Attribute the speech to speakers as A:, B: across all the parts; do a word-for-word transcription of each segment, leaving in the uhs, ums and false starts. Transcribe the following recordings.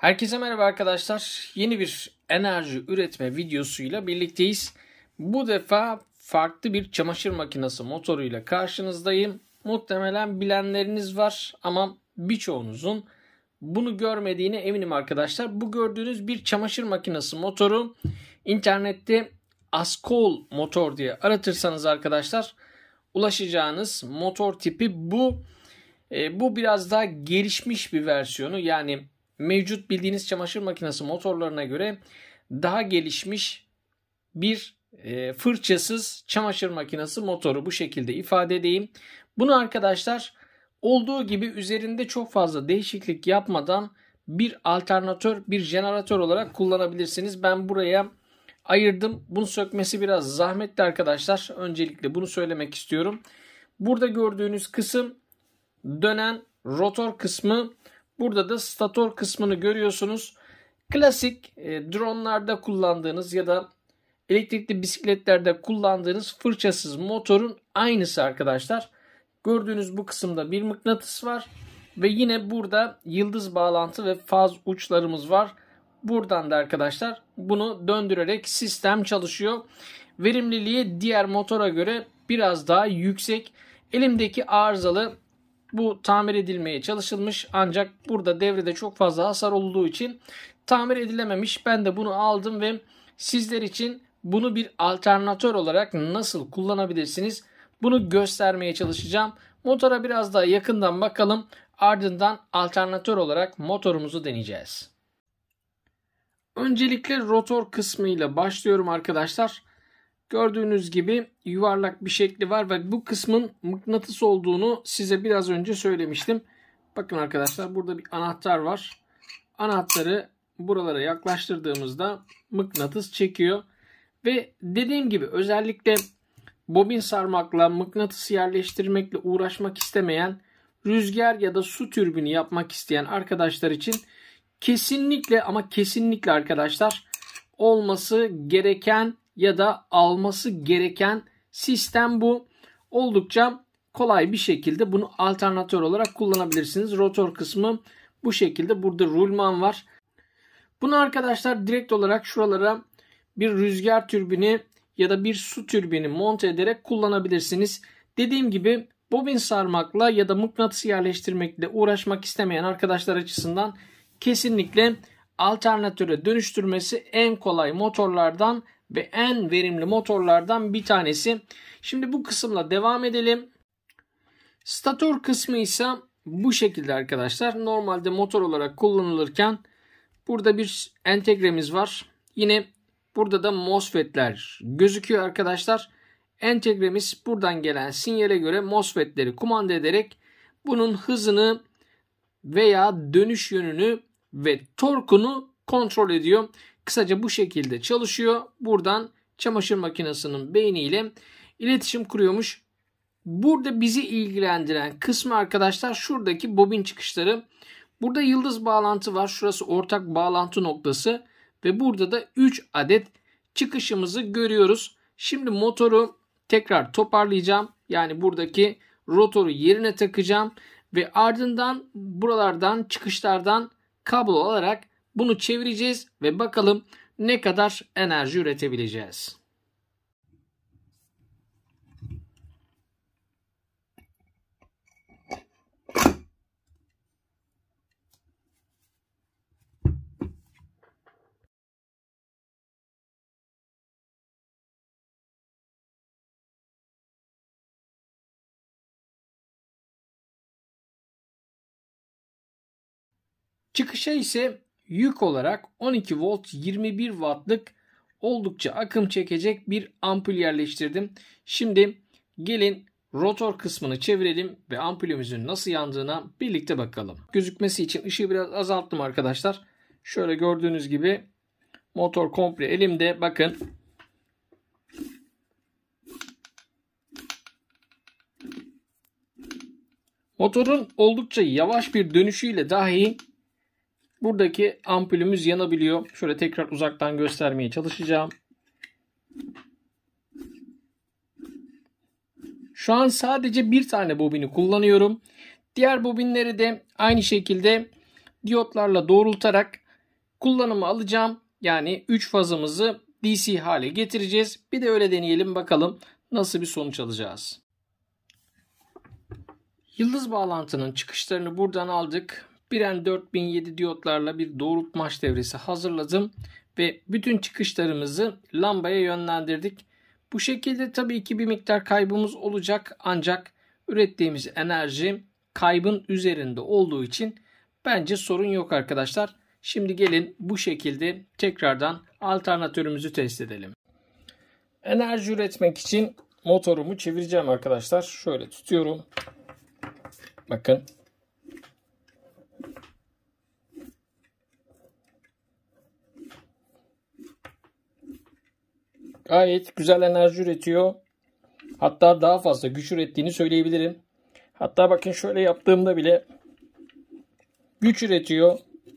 A: Herkese merhaba arkadaşlar. Yeni bir enerji üretme videosuyla birlikteyiz. Bu defa farklı bir çamaşır makinesi motoruyla karşınızdayım. Muhtemelen bilenleriniz var ama birçoğunuzun bunu görmediğine eminim arkadaşlar. Bu gördüğünüz bir çamaşır makinesi motoru. İnternette Askol motor diye aratırsanız arkadaşlar ulaşacağınız motor tipi bu. E, bu biraz daha gelişmiş bir versiyonu, yani mevcut bildiğiniz çamaşır makinesi motorlarına göre daha gelişmiş bir e, fırçasız çamaşır makinesi motoru, bu şekilde ifade edeyim. Bunu arkadaşlar olduğu gibi üzerinde çok fazla değişiklik yapmadan bir alternatör, bir jeneratör olarak kullanabilirsiniz. Ben buraya ayırdım. Bunu sökmesi biraz zahmetli arkadaşlar. Öncelikle bunu söylemek istiyorum. Burada gördüğünüz kısım dönen rotor kısmı. Burada da stator kısmını görüyorsunuz. Klasik e, dronlarda kullandığınız ya da elektrikli bisikletlerde kullandığınız fırçasız motorun aynısı arkadaşlar. Gördüğünüz bu kısımda bir mıknatıs var. Ve yine burada yıldız bağlantı ve faz uçlarımız var. Buradan da arkadaşlar bunu döndürerek sistem çalışıyor. Verimliliği diğer motora göre biraz daha yüksek. Elimdeki arızalı, bu tamir edilmeye çalışılmış ancak burada devrede çok fazla hasar olduğu için tamir edilememiş. Ben de bunu aldım ve sizler için bunu bir alternatör olarak nasıl kullanabilirsiniz bunu göstermeye çalışacağım. Motora biraz daha yakından bakalım, ardından alternatör olarak motorumuzu deneyeceğiz. Öncelikle rotor kısmıyla başlıyorum arkadaşlar. Gördüğünüz gibi yuvarlak bir şekli var ve bu kısmın mıknatıs olduğunu size biraz önce söylemiştim. Bakın arkadaşlar, burada bir anahtar var. Anahtarı buralara yaklaştırdığımızda mıknatıs çekiyor. Ve dediğim gibi özellikle bobin sarmakla, mıknatıs yerleştirmekle uğraşmak istemeyen, rüzgar ya da su türbini yapmak isteyen arkadaşlar için kesinlikle ama kesinlikle arkadaşlar olması gereken ya da alması gereken sistem bu. Oldukça kolay bir şekilde bunu alternatör olarak kullanabilirsiniz. Rotor kısmı bu şekilde. Burada rulman var. Bunu arkadaşlar direkt olarak şuralara bir rüzgar türbini ya da bir su türbini monte ederek kullanabilirsiniz. Dediğim gibi bobin sarmakla ya da mıknatıs yerleştirmekle uğraşmak istemeyen arkadaşlar açısından kesinlikle alternatöre dönüştürmesi en kolay motorlardan ve en verimli motorlardan bir tanesi. Şimdi bu kısımla devam edelim. Stator kısmı ise bu şekilde arkadaşlar. Normalde motor olarak kullanılırken burada bir entegremiz var. Yine burada da MOSFET'ler gözüküyor arkadaşlar. Entegremiz buradan gelen sinyale göre MOSFET'leri kumanda ederek bunun hızını veya dönüş yönünü ve torkunu kontrol ediyor. Kısaca bu şekilde çalışıyor. Buradan çamaşır makinesinin beyniyle iletişim kuruyormuş. Burada bizi ilgilendiren kısmı arkadaşlar şuradaki bobin çıkışları. Burada yıldız bağlantı var. Şurası ortak bağlantı noktası. Ve burada da üç adet çıkışımızı görüyoruz. Şimdi motoru tekrar toparlayacağım. Yani buradaki rotoru yerine takacağım. Ve ardından buralardan, çıkışlardan kablo alarak bunu çevireceğiz ve bakalım ne kadar enerji üretebileceğiz. Çıkışa ise yük olarak on iki volt yirmi bir wattlık oldukça akım çekecek bir ampul yerleştirdim. Şimdi gelin rotor kısmını çevirelim ve ampulümüzün nasıl yandığına birlikte bakalım. Gözükmesi için ışığı biraz azalttım arkadaşlar. Şöyle gördüğünüz gibi motor komple elimde. Bakın. Motorun oldukça yavaş bir dönüşüyle dahi buradaki ampulümüz yanabiliyor. Şöyle tekrar uzaktan göstermeye çalışacağım. Şu an sadece bir tane bobini kullanıyorum. Diğer bobinleri de aynı şekilde diyotlarla doğrultarak kullanımı alacağım. Yani üç fazımızı D C hale getireceğiz. Bir de öyle deneyelim bakalım nasıl bir sonuç alacağız. Yıldız bağlantının çıkışlarını buradan aldık. Biren dört bin yedi diyotlarla bir doğrultmaç devresi hazırladım. Ve bütün çıkışlarımızı lambaya yönlendirdik. Bu şekilde tabii ki bir miktar kaybımız olacak. Ancak ürettiğimiz enerji kaybın üzerinde olduğu için bence sorun yok arkadaşlar. Şimdi gelin bu şekilde tekrardan alternatörümüzü test edelim. Enerji üretmek için motorumu çevireceğim arkadaşlar. Şöyle tutuyorum. Bakın. Gayet güzel enerji üretiyor. Hatta daha fazla güç ürettiğini söyleyebilirim. Hatta bakın şöyle yaptığımda bile güç üretiyor.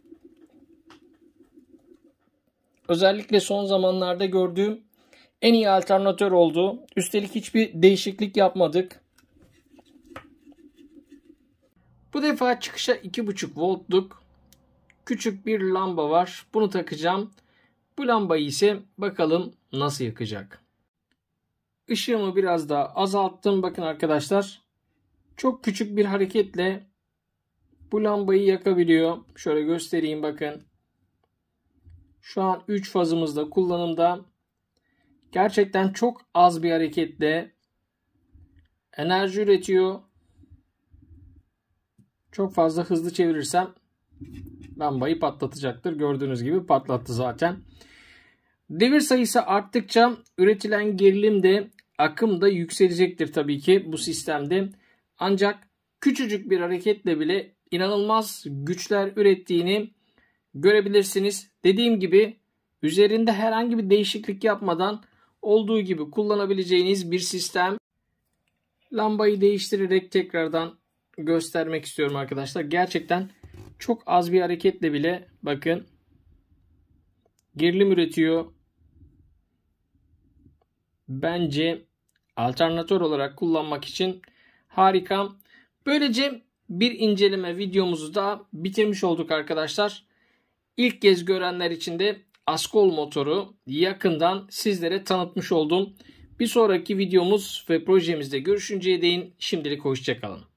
A: Özellikle son zamanlarda gördüğüm en iyi alternatör oldu. Üstelik hiçbir değişiklik yapmadık. Bu defa çıkışa iki buçuk voltluk küçük bir lamba var. Bunu takacağım. Bu lambayı ise bakalım nasıl yakacak. Işığımı biraz daha azalttım. Bakın arkadaşlar. Çok küçük bir hareketle bu lambayı yakabiliyor. Şöyle göstereyim bakın. Şu an üç fazımızda kullanımda. Gerçekten çok az bir hareketle enerji üretiyor. Çok fazla hızlı çevirirsem lambayı patlatacaktır. Gördüğünüz gibi patlattı zaten. Devir sayısı arttıkça üretilen gerilim de akım da yükselecektir tabii ki bu sistemde. Ancak küçücük bir hareketle bile inanılmaz güçler ürettiğini görebilirsiniz. Dediğim gibi üzerinde herhangi bir değişiklik yapmadan olduğu gibi kullanabileceğiniz bir sistem. Lambayı değiştirerek tekrardan göstermek istiyorum arkadaşlar. Gerçekten çok az bir hareketle bile bakın gerilim üretiyor. Bence alternatör olarak kullanmak için harika. Böylece bir inceleme videomuzu da bitirmiş olduk arkadaşlar. İlk kez görenler için de Askol motoru yakından sizlere tanıtmış oldum. Bir sonraki videomuz ve projemizde görüşünceye değin şimdilik hoşça kalın.